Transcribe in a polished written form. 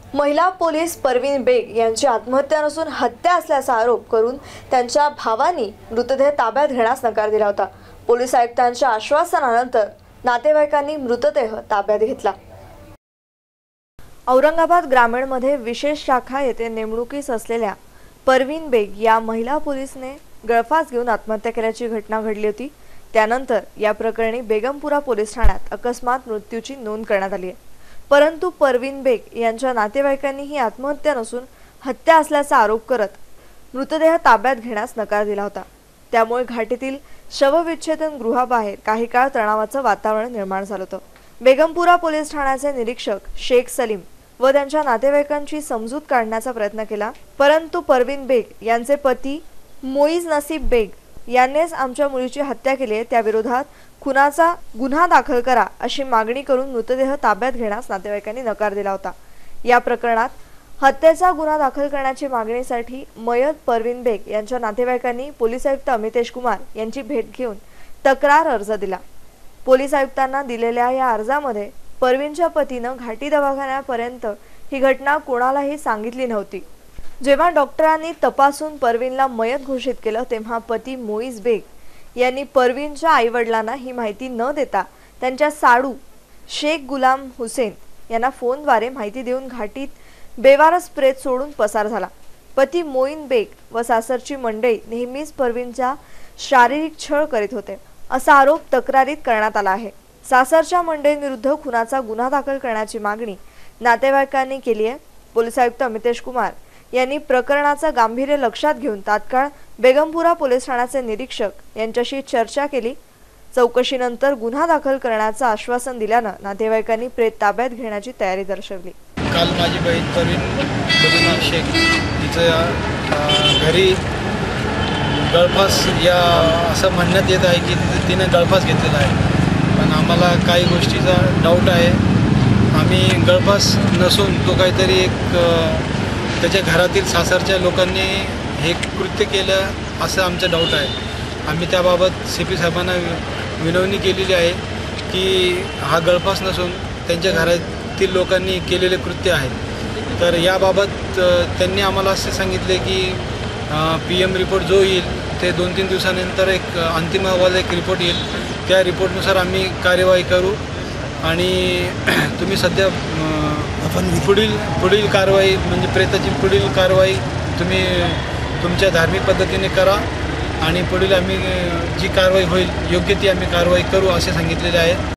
महिला पोलीस परवीन बेग यांची आत्महत्या नसून हत्या असल्याचा आरोप करून त्यांच्या भावांनी मृतदेह ताब्यात घेण्यास नकार दिला होता। पोलीस आयुक्तांच्या आश्वासनानंतर नातेवाईकांनी मृतदेह ताब्यात घेतला। औरंगाबाद ग्रामीणमध्ये विशेष शाखा येथे नेमणुकीस असलेल्या परवीन बेग या महिला पोलीसने गळफास घेऊन आत्महत्या केल्याची घटना घडली होती। त्यानंतर या प्रकरणी बेगमपुरा पोलीस ठाण्यात अकस्मात मृत्यूची नोंद करण्यात आली आहे। परंतु परवीन बेग यांच्या नातेवाईकांनी ही आत्महत्या नसून हत्या असल्याचा आरोप करत मृतदेह ताब्यात घेण्यास नकार दिला होता। त्यामुळे घाटीतील शवविच्छेदन गृहाबाहेर काही काळ तणावाचं वातावरण निर्माण झालं होतं। बेगमपुरा पोलीस ठाण्याचे निरीक्षक शेख सलीम व त्यांच्या नातेवाईकांची समजूत काढण्याचा प्रयत्न केला, परंतु परवीन बेग यांचे पती मोईज नसीब बेग यांनीच आमच्या मुलीची हत्या केली आहे, त्या विरोधात खुनाचा गुन्हा दाखल करा अशी मागणी करून मृतदेह ताब्यात घेण्यास नातेवाईकांनी नकार दिला होता। या प्रकरणात हत्येचा गुन्हा दाखल करण्याची मागणीसाठी मयत परवीन बेग यांच्या नातेवाईकांनी पोलीस आयुक्त अमितेश कुमार यांची भेट घेऊन तक्रार अर्ज दिला। पोलीस आयुक्तांना दिलेल्या या अर्जामध्ये परवीनच्या पतीनं घाटी दवाखान्यापर्यंत ही घटना कोणालाही सांगितली नव्हती। जेव्हा डॉक्टरांनी तपासून परवीनला मयत घोषित केलं तेव्हा पती मोईज बेग यांनी परवीनच्या आईवडिलांना ही माहिती न देता त्यांच्या साडू शेख गुलाम हुसेन यांना फोनद्वारे माहिती देऊन घाटीत बेवारस प्रेत सोडून पसार झाला। पती मोईन बेग व सासरची मंडळी नेहमीच परवीनचा शारीरिक छळ करीत होते असा आरोप तक्रारीत करण्यात आला आहे। सासरच्या मंडळींविरुद्ध खुनाचा गुन्हा दाखल करण्याची मागणी नातेवाईकांनी केली आहे। पोलीस आयुक्त अमितेश कुमार यांनी प्रकरणाचं गांभीर्य लक्षात घेऊन तात्काळ बेगमपुरा पोलीस ठाण्याचे निरीक्षक यांच्याशी चर्चा केली। चौकशीनंतर गुन्हा दाखल करण्याचं आश्वासन दिल्यानं नातेवाईकांनी प्रेत ताब्यात घेण्याची तयारी दर्शवली। काल माझी बहीण परवीन शेख हिच्या घरी गळफास या असं म्हणण्यात येत आहे की तिने गळफास घेतलेला आहे, पण आम्हाला काही गोष्टीचा डाऊट आहे। आम्ही गळफास नसून तो काहीतरी एक त्याच्या घरातील सासरच्या लोकांनी हे कृत्य केलं असं आमचं डाऊट आहे। आम्ही त्याबाबत CP साहेबांना विनवणी केलेली आहे की हा गळफास नसून त्यांच्या घरातील लोकांनी केलेले कृत्य आहे। तर याबाबत त्यांनी आम्हाला असे सांगितले की PM रिपोर्ट जो येईल ते 2-3 दिवसानंतर एक अंतिम अहवाल एक रिपोर्ट येईल, त्या रिपोर्टनुसार आम्ही कार्यवाही करू आणि तुम्ही सध्या पुढील कारवाई म्हणजे प्रेताची पुढील कारवाई तुम्ही तुमच्या धार्मिक पद्धतीने करा आणि पुढील आम्ही जी कारवाई होईल योग्य ती आम्ही कारवाई करू असे सांगितलेले आहे।